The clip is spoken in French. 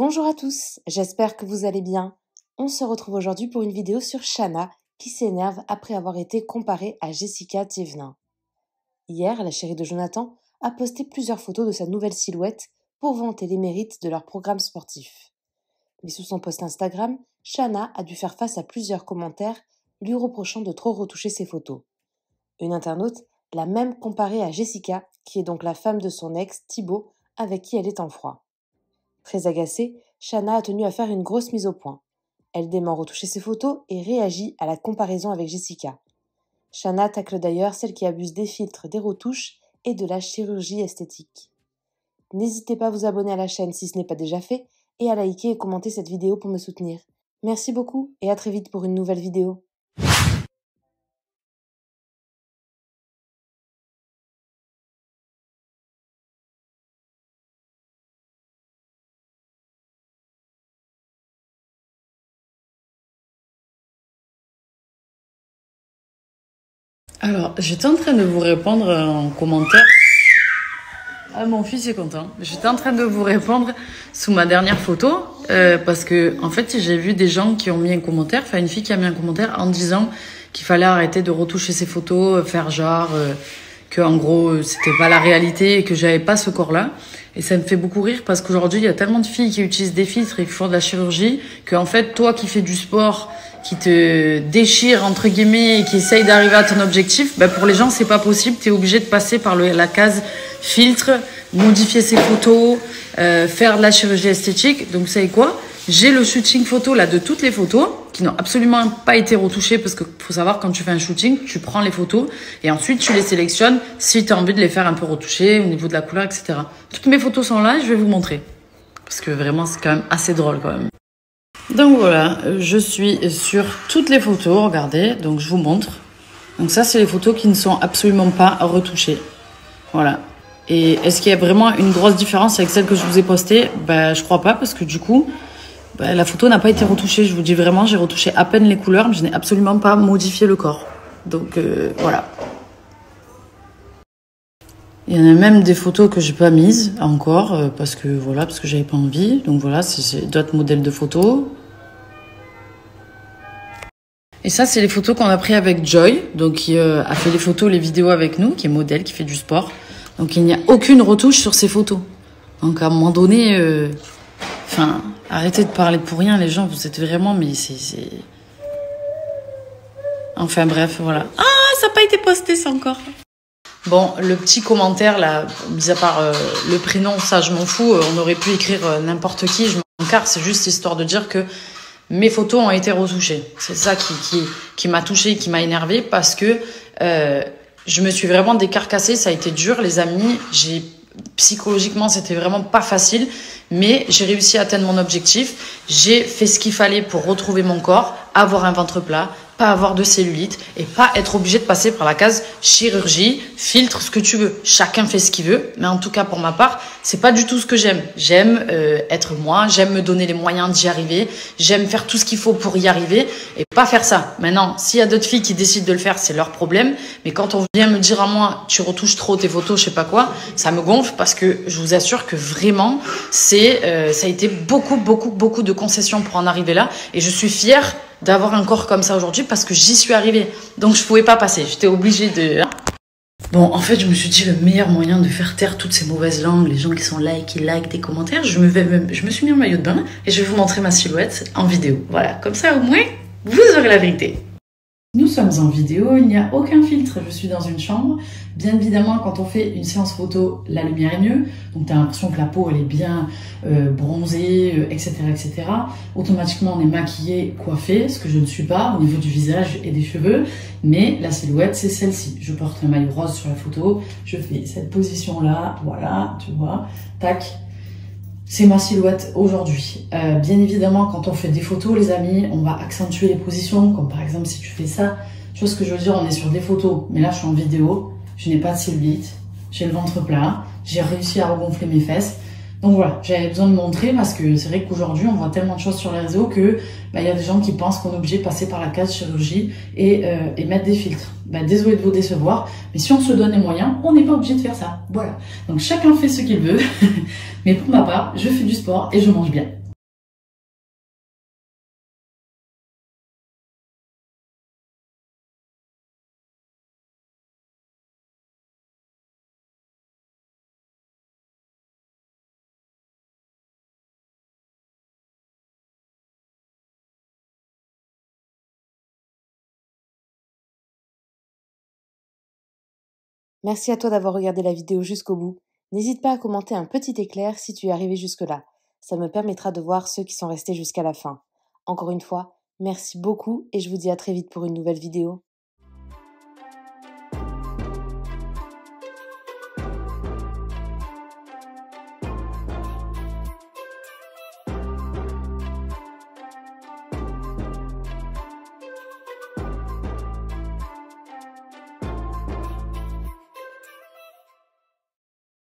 Bonjour à tous, j'espère que vous allez bien. On se retrouve aujourd'hui pour une vidéo sur Shana qui s'énerve après avoir été comparée à Jessica Thévenin. Hier, la chérie de Jonathan a posté plusieurs photos de sa nouvelle silhouette pour vanter les mérites de leur programme sportif. Mais sous son post Instagram, Shana a dû faire face à plusieurs commentaires lui reprochant de trop retoucher ses photos. Une internaute l'a même comparée à Jessica, qui est donc la femme de son ex, Thibaut, avec qui elle est en froid. Très agacée, Shana a tenu à faire une grosse mise au point. Elle dément retoucher ses photos et réagit à la comparaison avec Jessica. Shana tacle d'ailleurs celle qui abuse des filtres, des retouches et de la chirurgie esthétique. N'hésitez pas à vous abonner à la chaîne si ce n'est pas déjà fait et à liker et commenter cette vidéo pour me soutenir. Merci beaucoup et à très vite pour une nouvelle vidéo. Alors, j'étais en train de vous répondre en commentaire. Ah, mon fils est content. J'étais en train de vous répondre sous ma dernière photo parce que, en fait, j'ai vu des gens qui ont mis un commentaire, enfin une fille qui a mis un commentaire en disant qu'il fallait arrêter de retoucher ses photos, faire genre que en gros c'était pas la réalité et que j'avais pas ce corps-là. Et ça me fait beaucoup rire parce qu'aujourd'hui il y a tellement de filles qui utilisent des filtres et qui font de la chirurgie que en fait toi qui fais du sport, qui te déchire entre guillemets et qui essaye d'arriver à ton objectif, ben pour les gens c'est pas possible, t'es obligé de passer par la case filtre, modifier ses photos, faire de la chirurgie esthétique. Donc vous savez quoi? J'ai le shooting photo là de toutes les photos qui n'ont absolument pas été retouchées parce que faut savoir quand tu fais un shooting, tu prends les photos et ensuite tu les sélectionnes si tu as envie de les faire un peu retouchées au niveau de la couleur, etc. Toutes mes photos sont là et je vais vous montrer parce que vraiment c'est quand même assez drôle quand même. Donc voilà, je suis sur toutes les photos, regardez, donc je vous montre. Donc ça c'est les photos qui ne sont absolument pas retouchées. Voilà. Et est-ce qu'il y a vraiment une grosse différence avec celle que je vous ai postée? Ben je crois pas parce que du coup la photo n'a pas été retouchée, je vous dis vraiment, j'ai retouché à peine les couleurs, mais je n'ai absolument pas modifié le corps. Donc voilà. Il y en a même des photos que j'ai pas mises encore, parce que voilà, parce que j'avais pas envie. Donc voilà, c'est d'autres modèles de photos. Et ça, c'est les photos qu'on a prises avec Joy, donc qui a fait les photos, les vidéos avec nous, qui est modèle, qui fait du sport. Donc il n'y a aucune retouche sur ces photos. Donc à un moment donné, enfin, arrêtez de parler pour rien, les gens, vous êtes vraiment, mais c'est... Enfin bref, voilà. Ah, ça n'a pas été posté, ça encore. Bon, le petit commentaire, là, mis à part le prénom, ça, je m'en fous. On aurait pu écrire n'importe qui, je m'en carre. C'est juste histoire de dire que mes photos ont été retouchées. C'est ça qui m'a touchée, qui m'a énervée, parce que je me suis vraiment décarcassée. Ça a été dur, les amis. Psychologiquement, c'était vraiment pas facile, mais j'ai réussi à atteindre mon objectif. J'ai fait ce qu'il fallait pour retrouver mon corps, avoir un ventre plat, pas avoir de cellulite et pas être obligé de passer par la case chirurgie, filtre, ce que tu veux. Chacun fait ce qu'il veut, mais en tout cas pour ma part, c'est pas du tout ce que j'aime. J'aime être moi, j'aime me donner les moyens d'y arriver, j'aime faire tout ce qu'il faut pour y arriver et pas faire ça. Maintenant, s'il y a d'autres filles qui décident de le faire, c'est leur problème, mais quand on vient me dire à moi, tu retouches trop tes photos, je sais pas quoi, ça me gonfle parce que je vous assure que vraiment, ça a été beaucoup de concessions pour en arriver là et je suis fière d'avoir un corps comme ça aujourd'hui parce que j'y suis arrivée. Donc je pouvais pas passer, j'étais obligée de... Bon, en fait, je me suis dit le meilleur moyen de faire taire toutes ces mauvaises langues, les gens qui sont là et qui likent des commentaires, je me suis mis en maillot de bain et je vais vous montrer ma silhouette en vidéo. Voilà, comme ça au moins, vous aurez la vérité. Nous sommes en vidéo, il n'y a aucun filtre, je suis dans une chambre. Bien évidemment, quand on fait une séance photo, la lumière est mieux. Donc tu as l'impression que la peau elle est bien bronzée, etc., etc. Automatiquement, on est maquillé, coiffé, ce que je ne suis pas au niveau du visage et des cheveux. Mais la silhouette, c'est celle-ci. Je porte un maillot rose sur la photo, je fais cette position-là, voilà, tu vois, tac. C'est ma silhouette aujourd'hui. Bien évidemment, quand on fait des photos, les amis, on va accentuer les positions, comme par exemple si tu fais ça. Tu vois ce que je veux dire, on est sur des photos, mais là je suis en vidéo, je n'ai pas de cellulite, j'ai le ventre plat, j'ai réussi à regonfler mes fesses. Donc voilà, j'avais besoin de montrer parce que c'est vrai qu'aujourd'hui on voit tellement de choses sur les réseaux que y a des gens qui pensent qu'on est obligé de passer par la case chirurgie et mettre des filtres. Désolé de vous décevoir, mais si on se donne les moyens, on n'est pas obligé de faire ça. Voilà. Donc chacun fait ce qu'il veut, mais pour ma part, je fais du sport et je mange bien. Merci à toi d'avoir regardé la vidéo jusqu'au bout. N'hésite pas à commenter un petit éclair si tu es arrivé jusque-là. Ça me permettra de voir ceux qui sont restés jusqu'à la fin. Encore une fois, merci beaucoup et je vous dis à très vite pour une nouvelle vidéo.